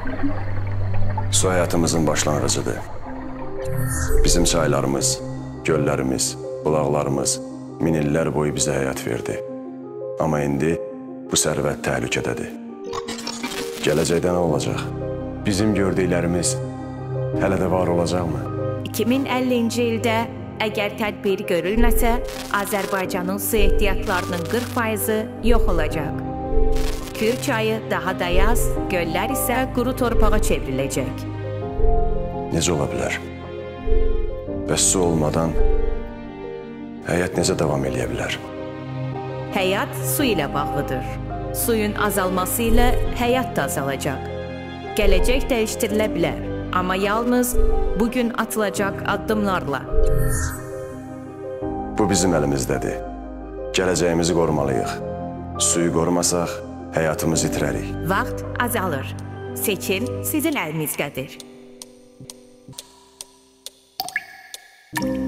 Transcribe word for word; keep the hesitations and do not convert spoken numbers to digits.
Su həyatımızın başlanğıcıdır. Bizim çaylarımız, göllərimiz, bulaqlarımız min illər boyu bizə həyat verdi. Amma indi bu sərvət təhlükədədir. Gələcəkdə nə olacaq? Bizim gördüklərimiz hələ də var olacaqmı? iki min əllinci ildə əgər tədbir görülməsə, Azərbaycanın su ehtiyatlarının qırx faizi yox olacaq. Kür çayı daha da yaz, göllər isə quru torpağa çevriləcək. Necə ola bilər? Bəs su olmadan həyat necə davam edə bilər? Həyat su ilə bağlıdır. Suyun azalması ilə həyat da azalacaq. Gələcək dəyişdirilə bilər, amma yalnız bugün atılacaq addımlarla. Bu bizim əlimizdədir. Gələcəyimizi qorumalıyıq. Suyu qorumasaq, həyatımızı itirərik. Vaxt azalır. Seçim sizin əlinizdədir.